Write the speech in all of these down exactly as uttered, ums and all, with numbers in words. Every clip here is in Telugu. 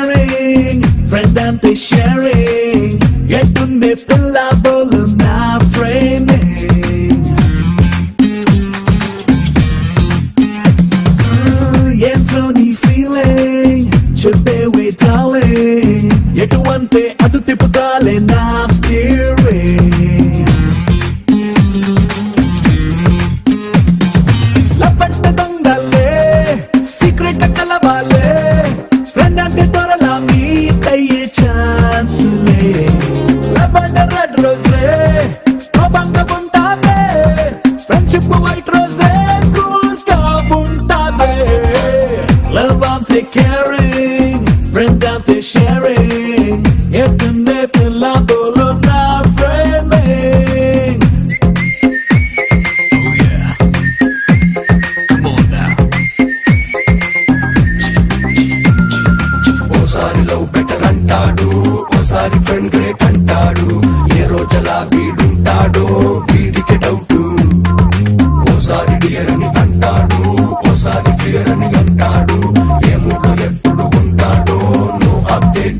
caring, friend ante sharing. Gettunde pilla bolu na framing. Entro ni feeling, చెప్పేవే darling. ఎటువంటే అటు తిప్పుతాలే నా steering. లపట్ట దొంగలే సీక్రెట్ కలవాలే, ఫ్రెండ్ అంటే త్వరలా మీట్ అయ్యే ఛాన్సులే. లపట్ట రెడ్ రోజే కోపంగా ఉంటాదే, ఫ్రెండ్షిప్ వైట్ రోజే కూల్ గా ఉంటాదే. Love ante caring, friend ante sharing. Ettunde pilla bolu na framing. Oh yeah, come on now. ఓసారి లవ్ బెటర్ అంటాడు, ఓసారి ఫ్రెండ్ గ్రేట్ అంటాడు. ఏ రోజలా వీడుంటాడో వీడికి డౌట్. ఓసారి డియర్ అని అంటాడు, ఓసారి ఫియర్ అని అంటాడు. ఏ మూడో ఎప్పుడు ఉంటాడో నో అప్డేట్.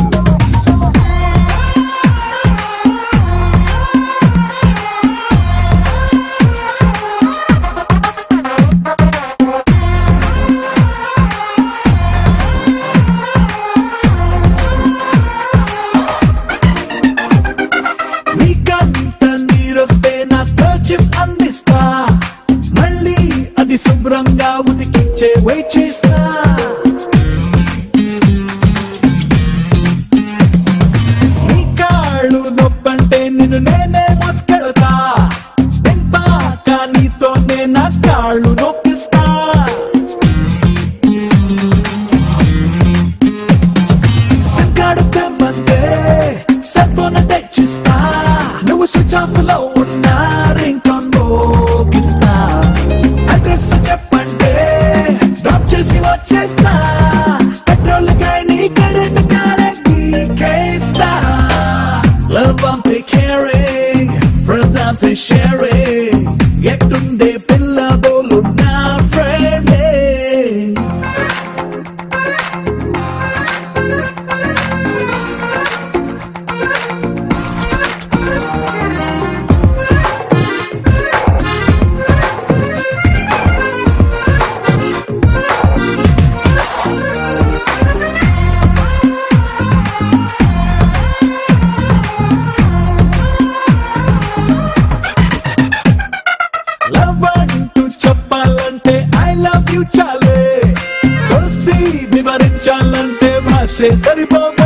నీకంత నీరొస్తే నా కర్చీఫ్ అందిస్తా, మళ్ళీ అది శుభ్రంగా ఉతికించే వెయిట్ చేస్తా. నీ కాళ్ళు నొప్పంటే నిన్ను నేనే మోసుకెళ్తా, నింపాక నీతోనే నా కాళ్ళు నొప్పిస్తా. సిగ్గాడు తెమ్మంటే సెల్ ఫోన్ తెచ్చిస్తా, నువ్వు స్విచ్ ఆఫ్ లో ఉన్నా రింగ్ టోన్ మోగిస్తా. అడ్రస్ చెప్పంటే డ్రాప్ చేసి వచ్చేస్తా, పెట్రోల్ కానీ కరెంట్ కారేస్తా. Love ante caring, friends ante sharing. ఎట్టుండే పిల్ల బోలు నా framing. Love అంటూ చెప్పాలంటే I love you చాలే, దోస్తి వివరించాలంటే భాషే సరిపోదు.